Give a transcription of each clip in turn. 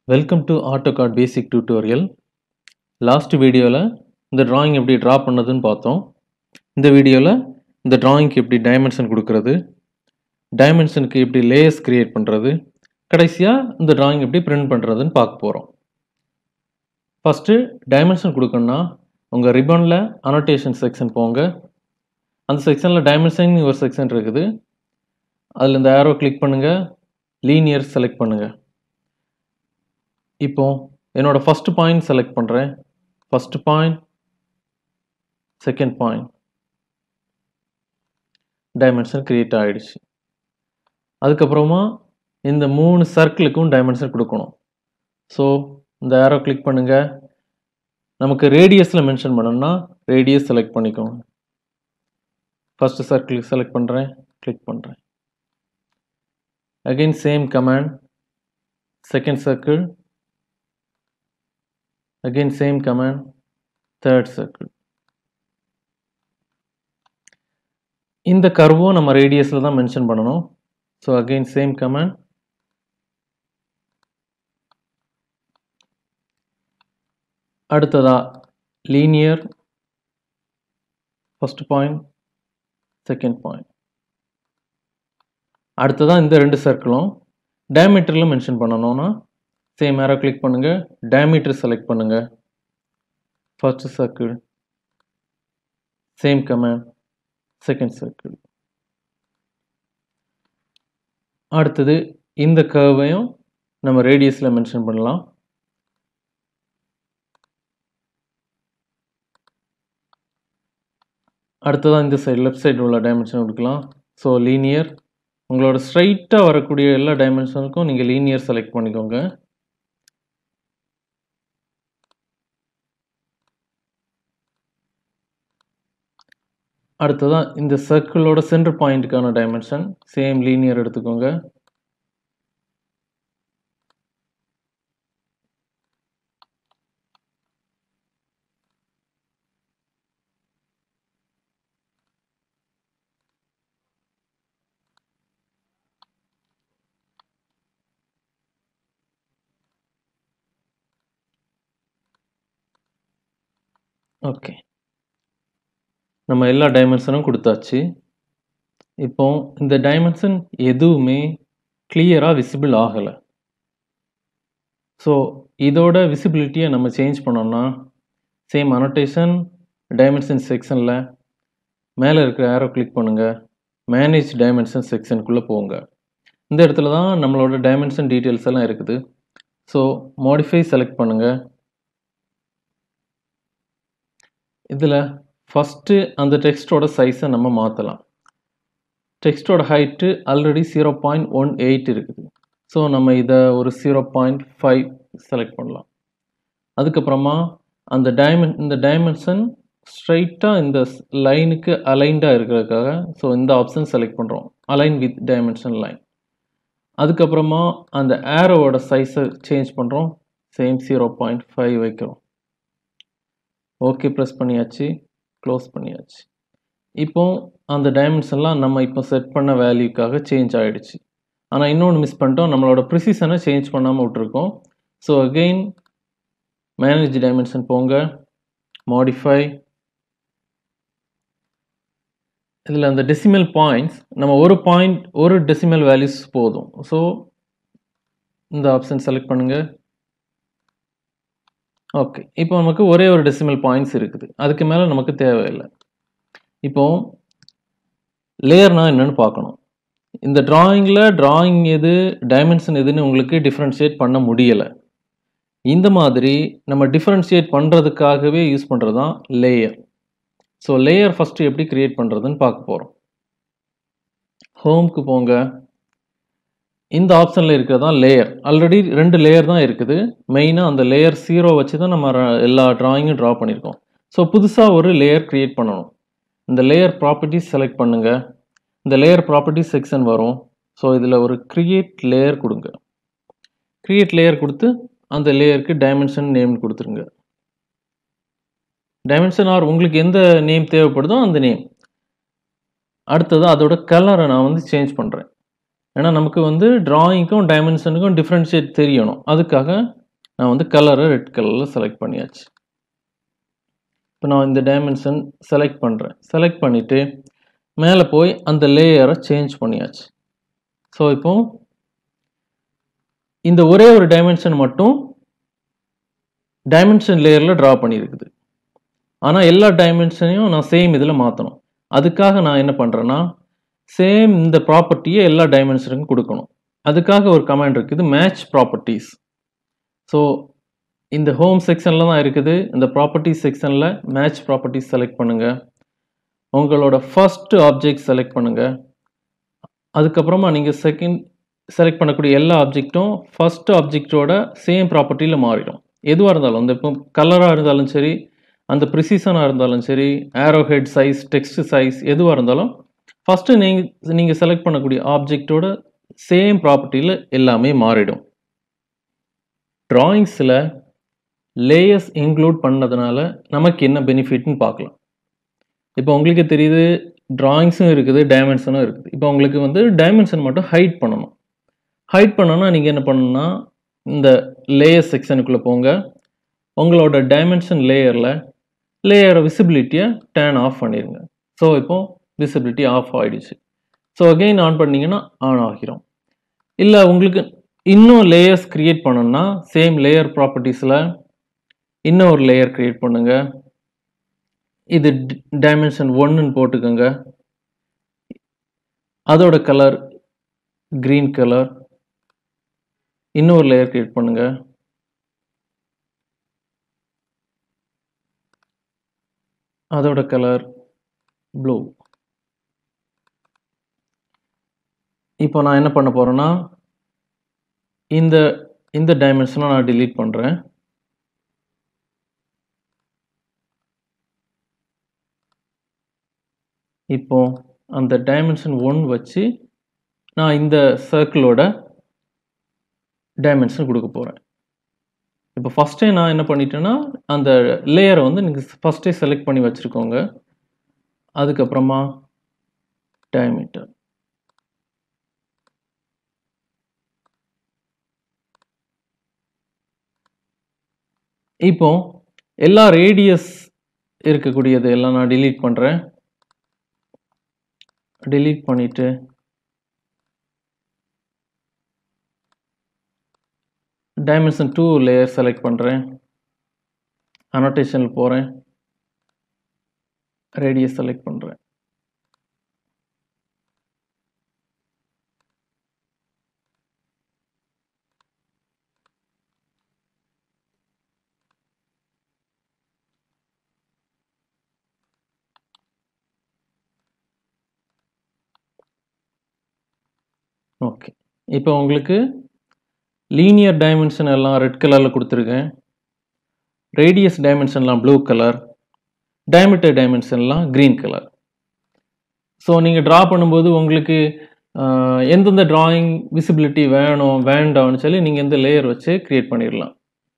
Welcome to AutoCAD Basic Tutorial. Last வீடியோவில் இந்த drawing எப்படி ட்ரா பண்ணதுன்னு பார்த்தோம். இந்த வீடியோவில் இந்த drawingக்கு எப்படி டைமென்ஷன் கொடுக்கறது, டைமென்ஷனுக்கு எப்படி லேயர்ஸ் கிரியேட் பண்ணுறது, கடைசியாக இந்த drawing எப்படி பிரிண்ட் பண்ணுறதுன்னு பார்க்க போகிறோம். ஃபஸ்ட்டு டைமென்ஷன் கொடுக்கணும்னா உங்கள் ரிப்பனில் அனோட்டேஷன் செக்ஷன் போங்க. அந்த செக்ஷனில் டைமென்ஷன் ஒரு செக்ஷன் இருக்குது. அதில் இந்த ஆரோ கிளிக் பண்ணுங்கள், லீனியர் செலக்ட் பண்ணுங்கள். இப்போ என்னோட ஃபர்ஸ்ட் பாயிண்ட் செலக்ட் பண்ணுறேன். First point, second point, dimension create ஆகிடுச்சு. அதுக்கப்புறமா இந்த 3 சர்க்கிளுக்கும் டைமென்ஷன் கொடுக்கணும். ஸோ இந்த ஆரோ கிளிக் பண்ணுங்கள். நமக்கு ரேடியஸில் மென்ஷன் பண்ணணும்னா ரேடியஸ் செலக்ட் பண்ணிக்கோங்க. ஃபர்ஸ்ட் சர்க்கிள் செலக்ட் பண்ணுறேன், கிளிக் பண்ணுறேன். Again same command, second circle, again same command, third circle. இந்த கர்வும் நம்ம ரேடியஸில் தான் மென்ஷன் பண்ணணும். So again same command. அடுத்ததா linear, first point, second point. அடுத்ததா இந்த 2 சர்க்கிளும் டயமீட்டரில் மென்ஷன் பண்ணணும்னா சேம் ஆரோ கிளிக் பண்ணுங்க, டயமீட்டர் செலக்ட் பண்ணுங்க. First circle, same command, second circle. அடுத்தது இந்த கர்வையும் நம்ம ரேடியஸில் மென்ஷன் பண்ணலாம். அடுத்ததான் இந்த சைடு லெஃப்ட் சைடு உள்ள டைமென்ஷன் கொடுக்கலாம். ஸோ லீனியர், உங்களோட ஸ்ட்ரைட்டாக வரக்கூடிய எல்லா டைமென்ஷனுக்கும் நீங்கள் லீனியர் செலக்ட் பண்ணிக்கோங்க. அடுத்ததான் இந்த சர்க்கிளோட சென்டர் பாயிண்ட்டுக்கான டைமென்ஷன் சேம் லீனியர் எடுத்துக்கோங்க. ஓகே, நம்ம எல்லா டைமென்ஷனும் கொடுத்தாச்சு. இப்போ இந்த டைமென்ஷன் எதுவுமே கிளியராக விசிபிள் ஆகலை. ஸோ இதோட விசிபிலிட்டியை நம்ம சேஞ்ச் பண்ணோம்னா சேம் அனோட்டேஷன் டைமென்ஷன் செக்ஷனில் மேலே இருக்கிற ஆரோ கிளிக் பண்ணுங்கள், மேனேஜ் டைமென்ஷன் செக்ஷனுக்குள்ளே போங்க. இந்த இடத்துல தான் நம்மளோட டைமென்ஷன் டீட்டெயில்ஸ் எல்லாம் இருக்குது. ஸோ மாடிஃபை செலக்ட் பண்ணுங்கள். இதில் ஃபஸ்ட்டு அந்த டெக்ஸ்டோட சைஸை நம்ம மாற்றலாம். டெக்ஸ்டோட ஹைட்டு ஆல்ரெடி 0.18 இருக்குது. ஸோ நம்ம இதை ஒரு 0.5 செலக்ட் பண்ணலாம். அதுக்கப்புறமா அந்த இந்த டைமென்ஷன் ஸ்ட்ரைட்டாக இந்த லைனுக்கு அலைண்டாக இருக்கிறதுக்காக ஸோ இந்த ஆப்ஷன் செலக்ட் பண்ணுறோம், அலைன் வித் டைமென்ஷன் லைன். அதுக்கப்புறமா அந்த ஆரோவோட சைஸை சேஞ்ச் பண்ணுறோம், சேம் 0.5 வைக்கிறோம். ஓகே ப்ரெஸ் பண்ணியாச்சு, க்ளோஸ் பண்ணியாச்சு. இப்போ அந்த டைமென்ஷன்லாம் நம்ம இப்போ செட் பண்ண வேல்யூக்காக சேஞ்ச் ஆகிடுச்சு. ஆனால் இன்னொன்று மிஸ் பண்ணிட்டோம், நம்மளோட ப்ரிசிஷனை சேஞ்ச் பண்ணாமல் விட்டுருக்கோம். ஸோ அகெயின் மேனேஜ் டைமென்ஷன் போங்க, மாடிஃபை. இதில் அந்த டெசிமல் பாயிண்ட்ஸ் நம்ம ஒரு டெசிமல் வேல்யூஸ் போதும். ஸோ இந்த ஆப்ஷன் செலக்ட் பண்ணுங்கள். ஓகே, இப்போ நமக்கு ஒரே ஒரு டெசிமல் பாயிண்ட்ஸ் இருக்குது, அதுக்கு மேலே நமக்கு தேவையில்லை. இப்போ லேயர்னா என்னன்னு பார்க்கணும். இந்த டிராயிங் எது டைமென்ஷன் எதுன்னு உங்களுக்கு டிஃப்ரென்ஷியேட் பண்ண முடியலை. இந்த மாதிரி நம்ம டிஃப்ரென்ஷியேட் பண்ணுறதுக்காகவே யூஸ் பண்ணுறது தான் லேயர். ஸோ லேயர் ஃபஸ்ட்டு எப்படி கிரியேட் பண்ணுறதுன்னு பார்க்க போகிறோம். ஹோம்க்கு போங்க. இந்த ஆப்ஷனில் இருக்கிறது தான் லேயர். ஆல்ரெடி 2 லேயர் தான் இருக்குது. மெயினாக அந்த லேயர் 0 வச்சு தான் நம்ம எல்லா டிராயிங்கும் ட்ரா பண்ணியிருக்கோம். ஸோ புதுசாக ஒரு லேயர் க்ரியேட் பண்ணணும். இந்த லேயர் ப்ராப்பர்ட்டிஸ் செலக்ட் பண்ணுங்கள். இந்த லேயர் ப்ராப்பர்ட்டிஸ் செக்ஷன் வரும். ஸோ இதில் ஒரு கிரியேட் லேயர் கொடுங்க. கிரியேட் லேயர் கொடுத்து அந்த லேயருக்கு டைமென்ஷன் நேம் கொடுத்துருங்க. டைமென்ஷன் ஆர் உங்களுக்கு எந்த நேம் தேவைப்படுதோ அந்த நேம். அடுத்தது அதோட கலரை நான் சேஞ்ச் பண்ணுறேன். ஏன்னா நமக்கு வந்து டிராயிங்க்கும் டைமென்ஷனுக்கும் டிஃப்ரென்ஷியேட் தெரியணும். அதுக்காக நான் வந்து கலரை ரெட் கலரில் செலக்ட் பண்ணியாச்சு. இப்போ நான் இந்த டைமென்ஷன் செலக்ட் பண்ணுறேன். செலக்ட் பண்ணிவிட்டு மேலே போய் அந்த லேயரை சேஞ்ச் பண்ணியாச்சு. ஸோ இப்போ இந்த ஒரே ஒரு டைமென்ஷன் மட்டும் டைமென்ஷன் லேயரில் ட்ரா பண்ணியிருக்குது. ஆனால் எல்லா டைமென்ஷனையும் நான் சேம் இதில் மாற்றணும். அதுக்காக நான் என்ன பண்ணுறேன்னா, சேம் இந்த ப்ராப்பர்ட்டியை எல்லா டைமென்ஷனுக்கும் கொடுக்கணும். அதுக்காக ஒரு கமாண்ட் இருக்குது, மேட்ச் ப்ராப்பர்ட்டிஸ். ஸோ இந்த ஹோம் செக்ஷனில் தான் இருக்குது. இந்த ப்ராப்பர்ட்டிஸ் செக்ஷனில் மேட்ச் ப்ராப்பர்ட்டிஸ் செலக்ட் பண்ணுங்கள். உங்களோட ஃபர்ஸ்ட் ஆப்ஜெக்ட் செலக்ட் பண்ணுங்கள். அதுக்கப்புறமா நீங்கள் செகண்ட் செலக்ட் பண்ணக்கூடிய எல்லா ஆப்ஜெக்ட்டும் ஃபர்ஸ்ட் ஆப்ஜெக்டோட சேம் ப்ராப்பர்ட்டியில் மாறிடும். எதுவாக இருந்தாலும், அந்த இப்போ கலராக இருந்தாலும் சரி, அந்த ப்ரிசிஷனாக இருந்தாலும் சரி, arrow head size, text size எதுவாக இருந்தாலும் ஃபஸ்ட்டு நீங்கள் செலக்ட் பண்ணக்கூடிய ஆப்ஜெக்டோட சேம் ப்ராப்பர்ட்டியில் எல்லாமே மாறிடும். ட்ராயிங்ஸில் லேயர்ஸ் இன்க்ளூட் பண்ணதுனால நமக்கு என்ன பெனிஃபிட்னு பார்க்கலாம். இப்போ உங்களுக்கு தெரியுது, டிராயிங்ஸும் இருக்குது, டைமென்ஷனும் இருக்குது. இப்போ உங்களுக்கு வந்து டைமென்ஷன் மட்டும் ஹைட் பண்ணணும். ஹைட் பண்ணணும்னா நீங்கள் என்ன பண்ணணும்னா, இந்த லேயர் செக்ஷனுக்குள்ளே போங்க. உங்களோட டைமென்ஷன் லேயரை விசிபிலிட்டியை டர்ன் ஆஃப் பண்ணிடுங்க. ஸோ இப்போ விசிபிலிட்டி ஆஃப் ஆகிடுச்சு. ஸோ அகெயின் ஆன் பண்ணிங்கன்னா ஆன் ஆகிரும். இல்லை உங்களுக்கு இன்னும் லேயர்ஸ் க்ரியேட் பண்ணணும்னா சேம் லேயர் ப்ராப்பர்ட்டிஸில் இன்னும் ஒரு லேயர் க்ரியேட் பண்ணுங்க. இது டைமென்ஷன் 1ன்னு போட்டுக்கோங்க. அதோட கலர் க்ரீன் கலர். இன்னொரு லேயர் க்ரியேட் பண்ணுங்க. அதோட கலர் ப்ளூ. இப்போ நான் என்ன பண்ண போறேன்னா, இந்த டைமென்ஷனை நான் delete பண்ணுறேன். இப்போ அந்த டைமென்ஷன் 1 வச்சு நான் இந்த சர்க்கிளோட டைமென்ஷன் கொடுக்க போகிறேன். இப்போ ஃபஸ்ட்டே நான் என்ன பண்ணிட்டேன்னா, அந்த லேயரை வந்து நீங்கள் ஃபஸ்ட்டே செலக்ட் பண்ணி வச்சுருக்கோங்க. அதுக்கப்புறமா டயமீட்டர். இப்போ எல்லா ரேடியஸ் இருக்கக்கூடியது எல்லாம் நான் delete பண்ணுறேன். delete பண்ணிட்டு டைமென்ஷன் 2 லேயர் செலக்ட் பண்ணுறேன். அனோட்டேஷனில் போகிறேன். ரேடியஸ் செலக்ட் பண்ணுறேன். ஓகே, இப்போ உங்களுக்கு லீனியர் டைமென்ஷன் எல்லாம் ரெட் கலரில் கொடுத்துருக்கேன். ரேடியஸ் டைமென்ஷன்லாம் ப்ளூ கலர், டயமீட்டர் டைமென்ஷன்லாம் க்ரீன் கலர். ஸோ நீங்கள் ட்ரா பண்ணும்போது உங்களுக்கு எந்தெந்த டிராயிங் விசிபிலிட்டி வேணும் வேண்டாம்னு சொல்லி நீங்கள் இந்த லேயர் வச்சு க்ரியேட் பண்ணிடலாம்.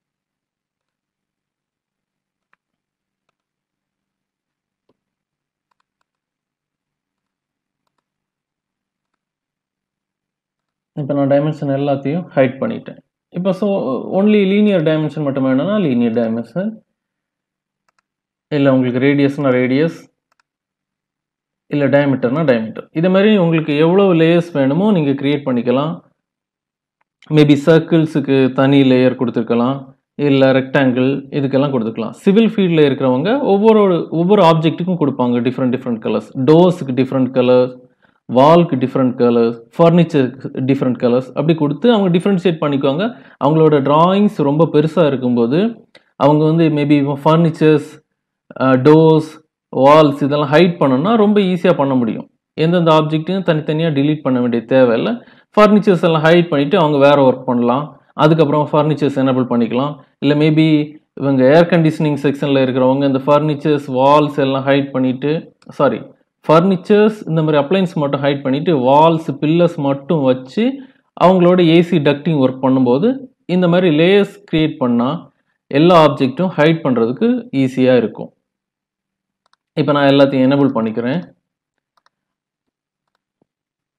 இப்போ நான் டைமென்ஷன் எல்லாத்தையும் ஹைட் பண்ணிட்டேன். இப்போ ஸோ ஒன்லி லீனியர் டைமென்ஷன் மட்டும் வேணும்னா லீனியர் டைமென்ஷன், இல்லை உங்களுக்கு ரேடியஸ்னால் ரேடியஸ், இல்லை டயமீட்டர்னா டயமீட்டர். இதே மாதிரி உங்களுக்கு எவ்வளோ லேயர்ஸ் வேணுமோ நீங்கள் க்ரியேட் பண்ணிக்கலாம். மேபி சர்க்கிள்ஸுக்கு தனி லேயர் கொடுத்துருக்கலாம், இல்லை ரெக்டாங்கிள் இதுக்கெல்லாம் கொடுத்துக்கலாம். சிவில் ஃபீல்டில் இருக்கிறவங்க ஒவ்வொரு ஆப்ஜெக்ட்டுக்கும் கொடுப்பாங்க டிஃப்ரெண்ட் கலர்ஸ். டோர்ஸுக்கு டிஃப்ரெண்ட் கலர்ஸ், வால்க்கு டிஃப்ரெண்ட் கலர்ஸ், ஃபர்னிச்சருக்கு டிஃப்ரெண்ட் கலர்ஸ், அப்படி கொடுத்து அவங்க டிஃப்ரென்ஷியேட் பண்ணிக்குவாங்க. அவங்களோட டிராயிங்ஸ் ரொம்ப பெருசாக இருக்கும்போது அவங்க வந்து மேபி ஃபர்னிச்சர்ஸ், டோர்ஸ், வால்ஸ் இதெல்லாம் ஹைட் பண்ணணும்னா ரொம்ப ஈஸியாக பண்ண முடியும். எந்தெந்த ஆப்ஜெக்ட்டையும் தனித்தனியாக டிலீட் பண்ண வேண்டிய தேவையில்லை. ஃபர்னிச்சர்ஸ் எல்லாம் ஹைட் பண்ணிவிட்டு அவங்க வேறு ஒர்க் பண்ணலாம். அதுக்கப்புறம் ஃபர்னிச்சர்ஸ் எனேபிள் பண்ணிக்கலாம். இல்லை மேபி இவங்க ஏர் கண்டிஷனிங் செக்ஷனில் இருக்கிறவங்க இந்த ஃபர்னிச்சர்ஸ், வால்ஸ் எல்லாம் ஹைட் பண்ணிவிட்டு, ஃபர்னிச்சர்ஸ் இந்த மாதிரி அப்ளைன்ஸ் மட்டும் ஹைட் பண்ணிவிட்டு வால்ஸ், பில்லர்ஸ் மட்டும் வச்சு அவங்களோட ஏசி டக்டிங் ஒர்க் பண்ணும்போது இந்த மாதிரி லேயர்ஸ் க்ரியேட் பண்ணால் எல்லா ஆப்ஜெக்ட்டும் ஹைட் பண்ணுறதுக்கு ஈஸியாக இருக்கும். இப்போ நான் எல்லாத்தையும் எனேபிள் பண்ணிக்கிறேன்.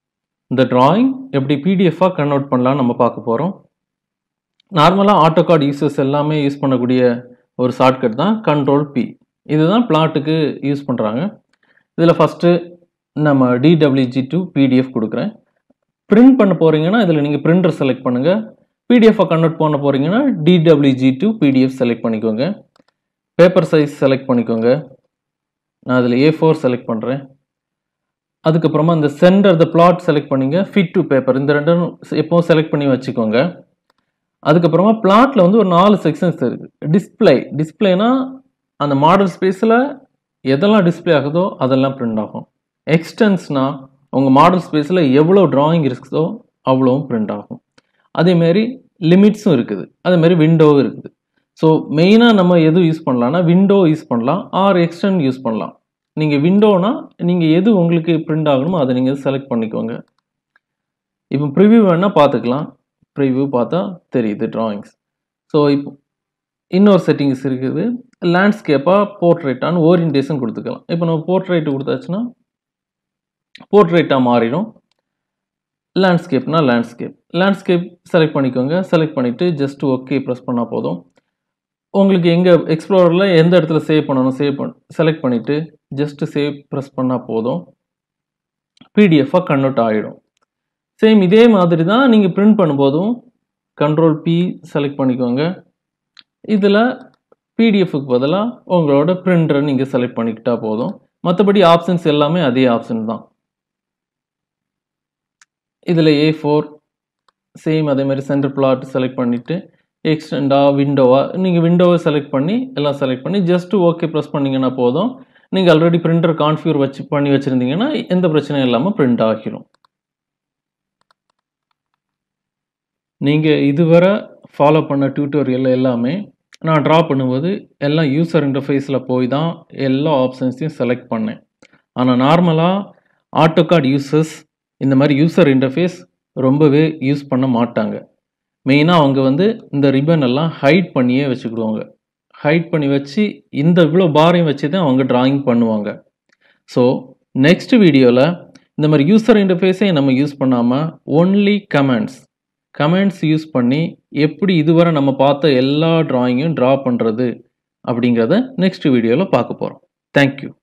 இந்த drawing எப்படி PDF கன்வெர்ட் பண்ணலாம் நம்ம பார்க்க போறோம். நார்மலா AutoCAD யூசர்ஸ் எல்லாமே யூஸ் பண்ணக்கூடிய ஒரு ஷார்ட்கட் தான் Ctrl P. இதுதான் பிளாட்டுக்கு யூஸ் பண்றாங்க. இதுல ஃபர்ஸ்ட் நம்ம DWG to PDF கொடுக்கிறேன். பிரிண்ட் பண்ண போறீங்கன்னா இதுல நீங்க பிரிண்டர் செலக்ட் பண்ணுங்க. PDF கன்வெர்ட் பண்ண போறீங்கன்னா DWG to PDF செலக்ட் பண்ணிக்கோங்க. பேப்பர் சைஸ் செலக்ட் பண்ணிக்கோங்க. நான் அதுல A4 செலக்ட் பண்றேன். அதுக்கப்புறமா இந்த சென்டர் த பிளாட் செலக்ட் பண்ணீங்க. ஃபிட் டு பேப்பர் இந்த ரெண்டும் எப்பவும் செலக்ட் பண்ணி வச்சுக்கோங்க. அதுக்கப்புறமா பிளாட்ல வந்து ஒரு 4 செக்ஷன்ஸ் இருக்கு. டிஸ்பிளேனா அந்த மாடல் ஸ்பேஸ்ல எதெல்லாம் டிஸ்பிளே ஆகுதோ அதெல்லாம் பிரிண்ட் ஆகும். எக்ஸ்டென்ஸ்னா உங்க மாடல் ஸ்பேஸ்ல எவ்வளவு டிராயிங் இருக்குதோ அவ்வளவும் பிரிண்ட் ஆகும். அதே மாதிரி லிமிட்ஸும் இருக்குது. அதே மாதிரி விண்டோவும் இருக்குது. ஸோ மெயினாக நம்ம எது யூஸ் பண்ணலாம்னா விண்டோ யூஸ் பண்ணலாம் ஆர் எக்ஸ்டெண்ட் யூஸ் பண்ணலாம். நீங்கள் விண்டோனா நீங்கள் எது உங்களுக்கு பிரிண்ட் ஆகணுமோ அதை நீங்கள் செலக்ட் பண்ணிக்கோங்க. இப்போ ப்ரிவ்யூ வேணால் பார்த்துக்கலாம். ப்ரிவ்யூ பார்த்தா தெரியுது டிராயிங்ஸ். ஸோ இப்போ இன்னொரு செட்டிங்ஸ் இருக்குது. லேண்ட்ஸ்கேப்பாக போர்ட்ரேட்டான்னு ஓரியன்டேஷன் கொடுத்துக்கலாம். இப்போ நம்ம போர்ட்ரேட் கொடுத்தாச்சுன்னா போர்ட்ரேட்டாக மாறிடும். லேண்ட்ஸ்கேப்னா லேண்ட்ஸ்கேப் செலக்ட் பண்ணிக்கோங்க. செலக்ட் பண்ணிவிட்டு ஜஸ்ட் ஓகே ப்ரெஸ் பண்ணால் போதும். உங்களுக்கு எங்கே எக்ஸ்ப்ளோரரில் எந்த இடத்துல சேவ் பண்ணணும் செலக்ட் பண்ணிவிட்டு ஜஸ்ட் சேவ் ப்ரெஸ் பண்ணால் போதும். பிடிஎஃபாக கன்வெர்ட் ஆகிடும். சேம் இதே மாதிரி தான் நீங்கள் பிரிண்ட் பண்ணும்போதும் Ctrl P செலக்ட் பண்ணிக்கோங்க. இதில் பிடிஎஃப்க்கு பதிலாக உங்களோட பிரிண்டரை நீங்கள் செலக்ட் பண்ணிக்கிட்டா போதும். மற்றபடி ஆப்ஷன்ஸ் எல்லாமே அதே ஆப்ஷன் தான். இதில் A4 சேம் அதே மாதிரி சென்டர் பிளாட் செலக்ட் பண்ணிவிட்டு எக்ஸ்டெண்டா விண்டோவா நீங்கள் விண்டோவை செலக்ட் பண்ணி எல்லாம் செலக்ட் பண்ணி ஜஸ்ட் ஓகே ப்ரெஸ் பண்ணிங்கன்னா போதும். நீங்கள் ஆல்ரெடி பிரிண்டர் கான்ஃபிகர் பண்ணி வச்சுருந்தீங்கன்னா எந்த பிரச்சனையும் இல்லாமல் பிரிண்ட் ஆகிடும். நீங்கள் இதுவரை ஃபாலோ பண்ண டியூட்டோரியல் எல்லாமே நான் ட்ரா பண்ணும்போது எல்லாம் யூசர் இன்டர்ஃபேஸில் போய் தான் எல்லா ஆப்ஷன்ஸையும் செலக்ட் பண்ணேன். ஆனால் நார்மலாக AutoCAD யூசர்ஸ் இந்த மாதிரி யூசர் இன்டர்ஃபேஸ் ரொம்பவே யூஸ் பண்ண மாட்டாங்க. மெயினாக அவங்க வந்து இந்த ரிப்பன் எல்லாம் ஹைட் பண்ணியே வச்சுக்கிடுவாங்க. ஹைட் பண்ணி வச்சு இந்த இவ்வளோ பாரையும் வச்சு தான் அவங்க டிராயிங் பண்ணுவாங்க. ஸோ நெக்ஸ்ட் வீடியோவில் இந்த மாதிரி யூசர் இன்டர்ஃபேஸை நம்ம யூஸ் பண்ணாமல் ஒன்லி கமெண்ட்ஸ் யூஸ் பண்ணி எப்படி இதுவரை நம்ம பார்த்த எல்லா டிராயிங்கையும் ட்ரா பண்ணுறது அப்படிங்கிறத நெக்ஸ்ட் வீடியோவில் பார்க்க போகிறோம். தேங்க்யூ.